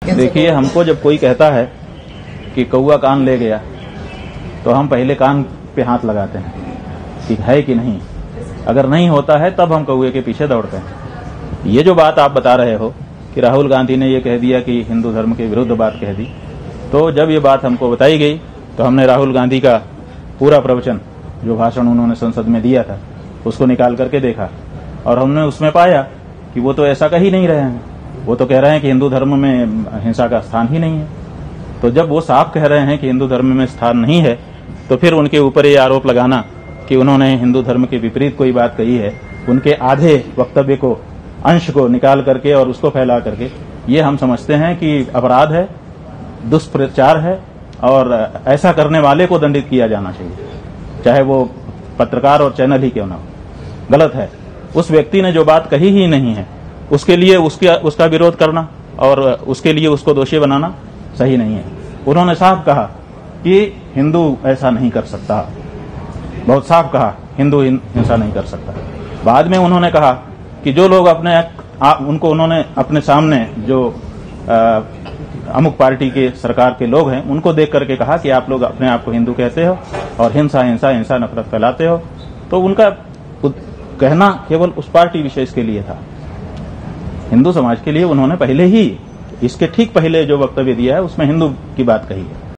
देखिए, हमको जब कोई कहता है कि कौआ कान ले गया तो हम पहले कान पे हाथ लगाते हैं कि है कि नहीं। अगर नहीं होता है तब हम कौए के पीछे दौड़ते हैं। ये जो बात आप बता रहे हो कि राहुल गांधी ने ये कह दिया कि हिंदू धर्म के विरुद्ध बात कह दी, तो जब ये बात हमको बताई गई तो हमने राहुल गांधी का पूरा प्रवचन, जो भाषण उन्होंने संसद में दिया था, उसको निकाल करके देखा और हमने उसमें पाया कि वो तो ऐसा कह ही नहीं रहे हैं। वो तो कह रहे हैं कि हिंदू धर्म में हिंसा का स्थान ही नहीं है। तो जब वो साफ कह रहे हैं कि हिंदू धर्म में स्थान नहीं है, तो फिर उनके ऊपर ये आरोप लगाना कि उन्होंने हिंदू धर्म के विपरीत कोई बात कही है, उनके आधे वक्तव्य को, अंश को निकाल करके और उसको फैला करके, ये हम समझते हैं कि अपराध है, दुष्प्रचार है और ऐसा करने वाले को दंडित किया जाना चाहिए, चाहे वो पत्रकार और चैनल ही क्यों ना हो। गलत है। उस व्यक्ति ने जो बात कही ही नहीं है उसके लिए उसका विरोध करना और उसके लिए उसको दोषी बनाना सही नहीं है। उन्होंने साफ कहा कि हिंदू ऐसा नहीं कर सकता, बहुत साफ कहा, हिंदू हिंसा नहीं कर सकता। बाद में उन्होंने कहा कि जो लोग उनको उन्होंने अपने सामने जो अमुक पार्टी के सरकार के लोग हैं उनको देख करके कहा कि आप लोग अपने आप को हिंदू कहते हो और हिंसा हिंसा हिंसा नफरत फैलाते हो। तो उनका कहना केवल उस पार्टी विशेष के लिए था। हिंदू समाज के लिए उन्होंने पहले ही, इसके ठीक पहले जो वक्तव्य दिया है उसमें हिंदू की बात कही है।